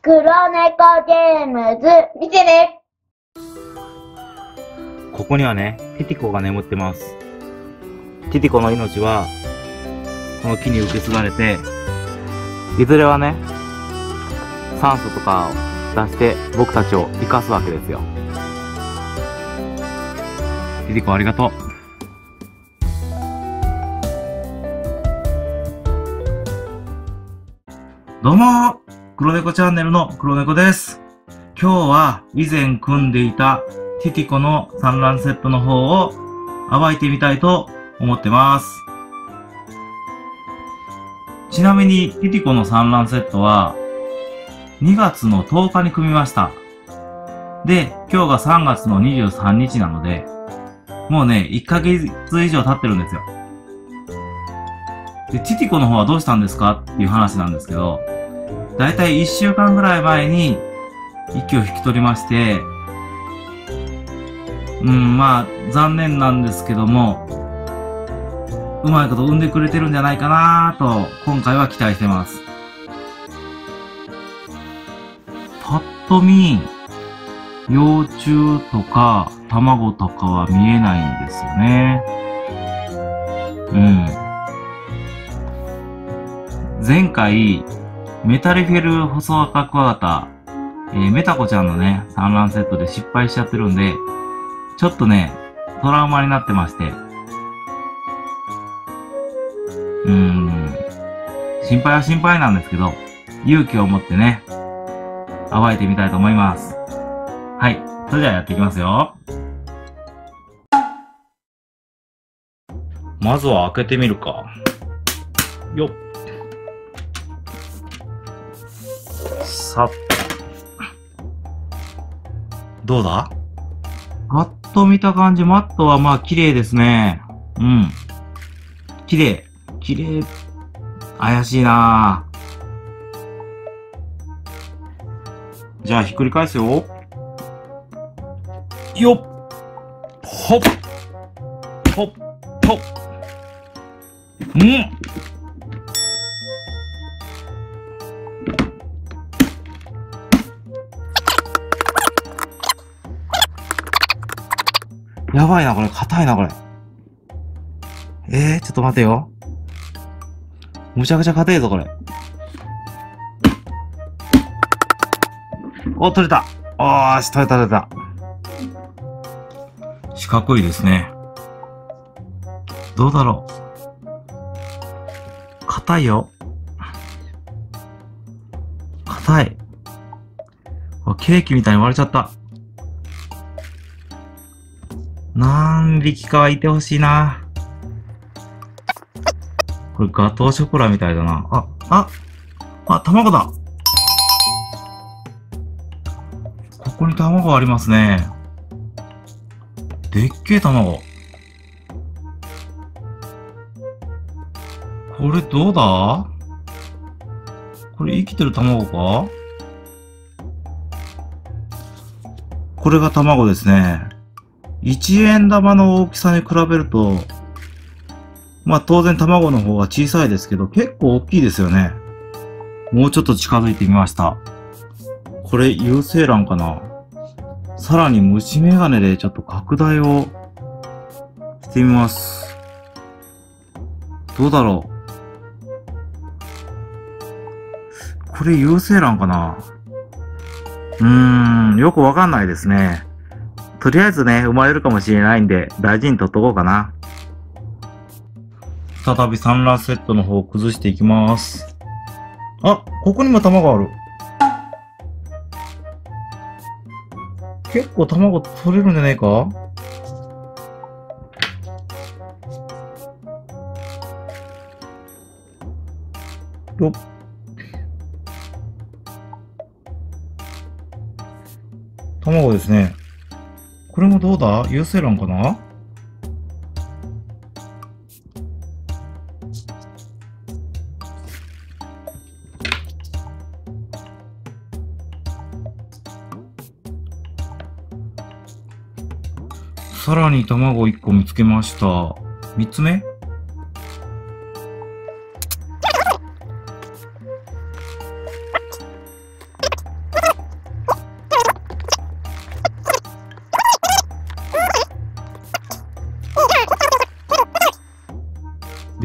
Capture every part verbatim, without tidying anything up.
黒猫ゲームズ、見てね。 ここにはね、ティティコが眠ってます。ティティコの命は、この木に受け継がれて、いずれはね、酸素とかを出して僕たちを生かすわけですよ。ティティコありがとう。どうもー、黒猫チャンネルの黒猫です。今日は以前組んでいたティティコの産卵セットの方を暴いてみたいと思ってます。ちなみにティティコの産卵セットはにがつのとおかに組みました。で、今日がさんがつのにじゅうさんにちなので、もうね、いっかげつ以上経ってるんですよ。で、ティティコの方はどうしたんですかっていう話なんですけど、だいたいいっしゅうかんぐらい前に息を引き取りまして、うん、まあ、残念なんですけども、うまいこと産んでくれてるんじゃないかなと、今回は期待してます。ぱっと見、幼虫とか卵とかは見えないんですよね。うん。前回、メタリフェルホソアカクワガタ、えー、メタコちゃんのね、産卵セットで失敗しちゃってるんで、ちょっとね、トラウマになってまして。うーん。心配は心配なんですけど、勇気を持ってね、暴いてみたいと思います。はい。それではやっていきますよ。まずは開けてみるか。よっ。さっ。どうだ？パッと見た感じ、マットはまあ綺麗ですね。うん。綺麗。綺麗。怪しいなぁ。じゃあひっくり返すよ。よっ。ほっ。ほっ。ほっ。うん。やばいな、これ。硬いな、これ。えー、ちょっと待てよ。むちゃくちゃ硬いぞ、これ。お、取れた。おーし、取れた、取れた。四角いですね。どうだろう。硬いよ。硬い。ケーキみたいに割れちゃった。何匹かはいてほしいな。これガトーショコラみたいだな。あ、あ、あ、卵だ。ここに卵ありますね。でっけえ卵。これどうだ？これ生きてる卵か？これが卵ですね。いちえん玉の大きさに比べると、まあ当然卵の方が小さいですけど、結構大きいですよね。もうちょっと近づいてみました。これ有精卵かな？さらに虫眼鏡でちょっと拡大をしてみます。どうだろう？これ有精卵かな？うーん、よくわかんないですね。とりあえずね、生まれるかもしれないんで、大事に取っとこうかな。再び産卵セットの方を崩していきます。あ、ここにも卵ある。結構卵取れるんじゃねえか？よっ。卵ですね。これもどうだ？有精卵かな？さらに卵いっこ見つけました。みっつめ？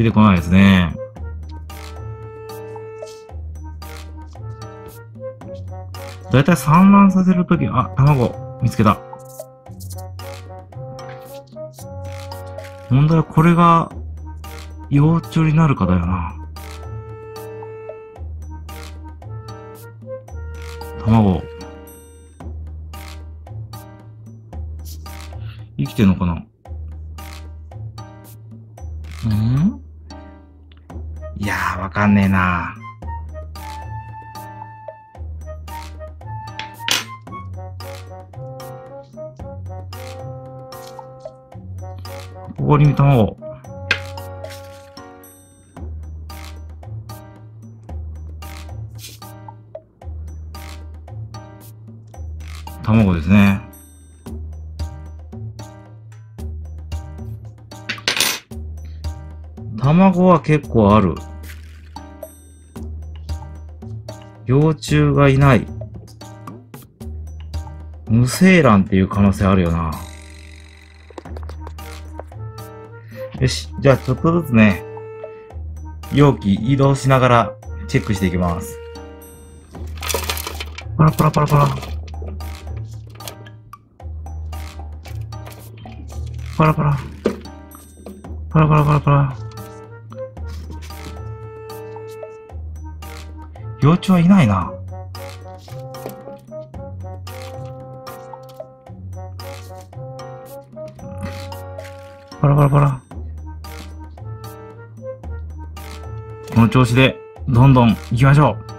出てこないですね。だいたい産卵させるとき、あ、卵、見つけた。問題はこれが、幼虫になるかだよな。卵。生きてんのかな？ん？いやー、わかんねえな。ここに卵。卵ですね。卵は結構ある。幼虫がいない。無精卵っていう可能性あるよな。よし。じゃあちょっとずつね、容器移動しながらチェックしていきます。パラパラパラパラ。パラパラ。パラパラパラパラ。幼虫はいないな。パラパラパラ。この調子で、どんどん行きましょう。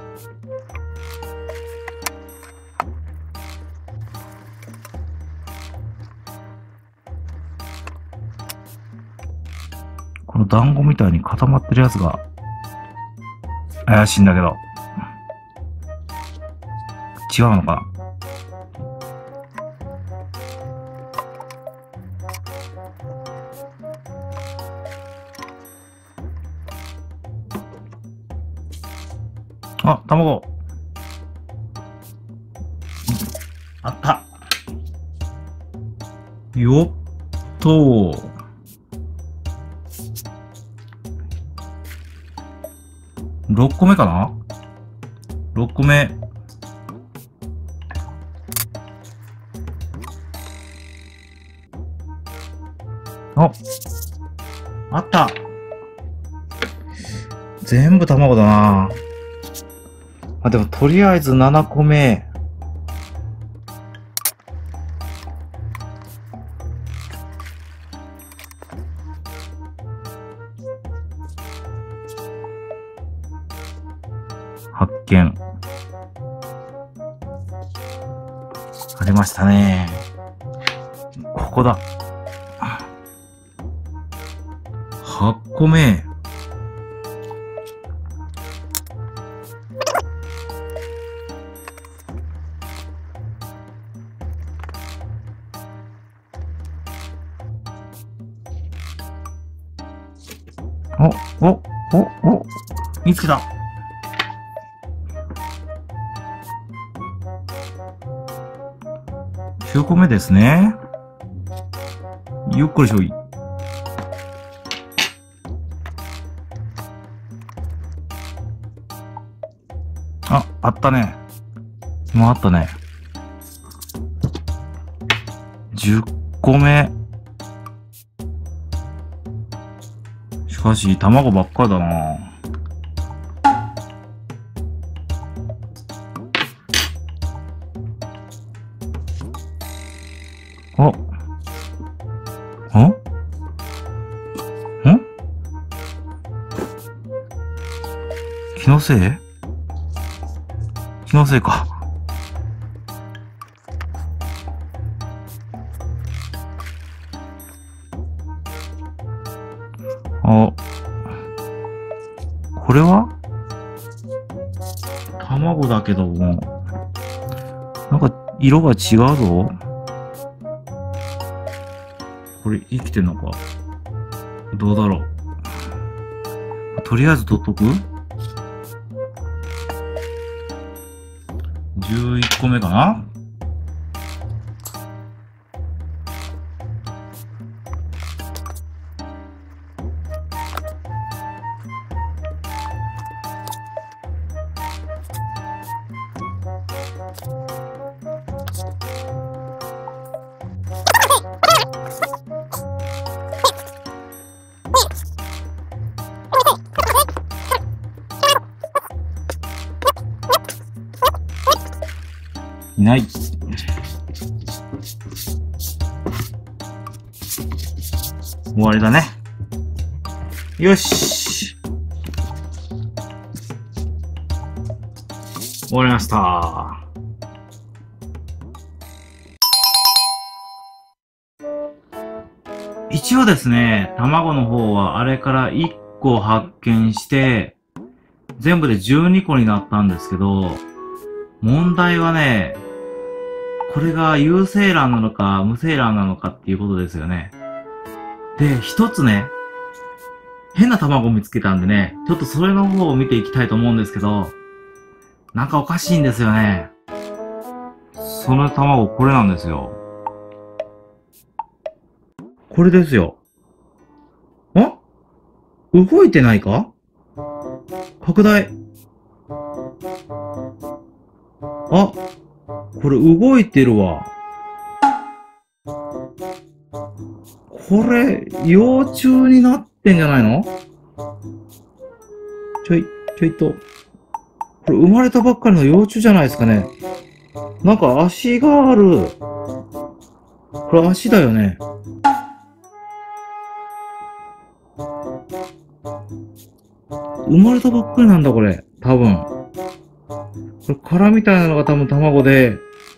この団子みたいに固まってるやつが、怪しいんだけど。違うのかな？あ、卵。あった。よっと。ろっこめかな？ ろっ 個目。あ、あった。全部卵だな。あ、でもとりあえずななこめ。発見。ありましたね。ここだ。はっこめ。お、お、お、お、見つけた。きゅうこめですね。よっこいしょい。あ、あったね。今あったね。じゅっこめ。しかし、卵ばっかりだな。あ、んん気のせい気のせいか。あ、これは卵だけども、なんか色が違うぞ。これ生きてんのか？どうだろう。とりあえず取っとく？ じゅういっこめかな？ いない。終わりだね。よし。終わりました。一応ですね、卵の方はあれからいっこ発見して、全部でじゅうにこになったんですけど、問題はね、これが有精卵なのか無精卵なのかっていうことですよね。で、一つね、変な卵を見つけたんでね、ちょっとそれの方を見ていきたいと思うんですけど、なんかおかしいんですよね。その卵、これなんですよ。これですよ。あ？動いてないか？拡大。あ、これ動いてるわ。これ、幼虫になってんじゃないの？ちょい、ちょいと。これ生まれたばっかりの幼虫じゃないですかね。なんか足がある。これ足だよね。生まれたばっかりなんだ、これ。多分。これ殻みたいなのが多分卵で、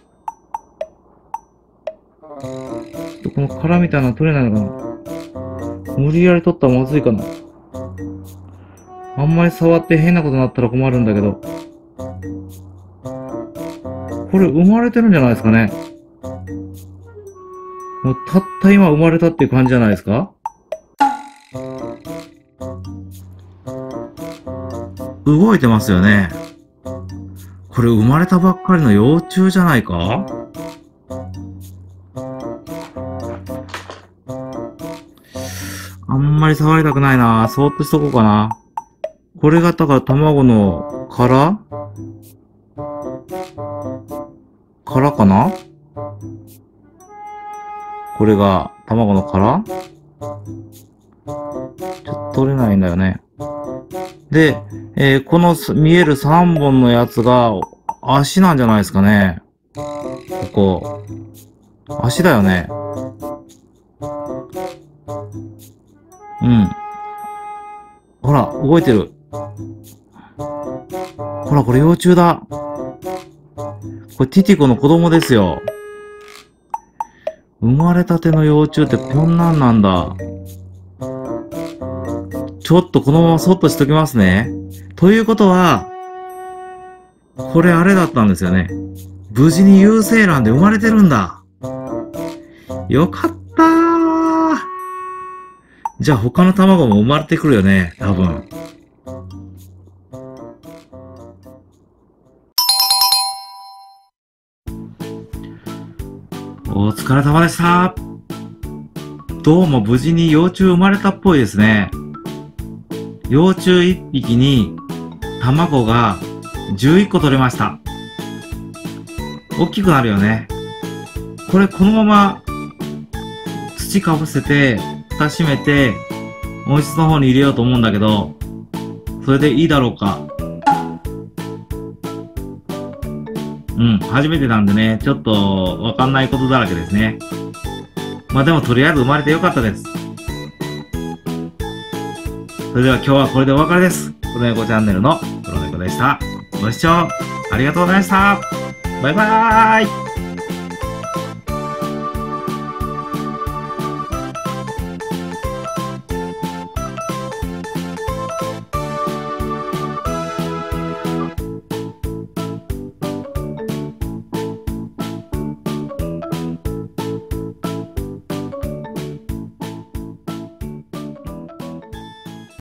この殻みたいなの取れないのかな。無理やり取ったらまずいかな。あんまり触って変なことになったら困るんだけど。これ生まれてるんじゃないですかね。もうたった今生まれたっていう感じじゃないですか。動いてますよね。これ生まれたばっかりの幼虫じゃないか？あんまり触りたくないな。そーっとしとこうかな。これがだから卵の殻？殻かな？これが卵の殻？ちょっと取れないんだよね。で、えー、この見えるさんぼんのやつが足なんじゃないですかね。ここ。足だよね。うん。ほら、動いてる。ほら、これ幼虫だ。これティティコの子供ですよ。生まれたての幼虫ってこんなんなんだ。ちょっとこのままそっとしときますね。ということは、これあれだったんですよね。無事に有精卵で生まれてるんだ。よかったー。じゃあ他の卵も生まれてくるよね、多分。お疲れ様でした。どうも無事に幼虫生まれたっぽいですね。幼虫いっぴきに卵がじゅういっこ取れました。大きくなるよね。これこのまま土かぶせて蓋閉めて温室の方に入れようと思うんだけど、それでいいだろうか。うん、初めてなんでね、ちょっとわかんないことだらけですね。まあでもとりあえず生まれてよかったです。それでは今日はこれでお別れです。黒猫チャンネルの黒猫でした。ご視聴ありがとうございました。バイバーイ。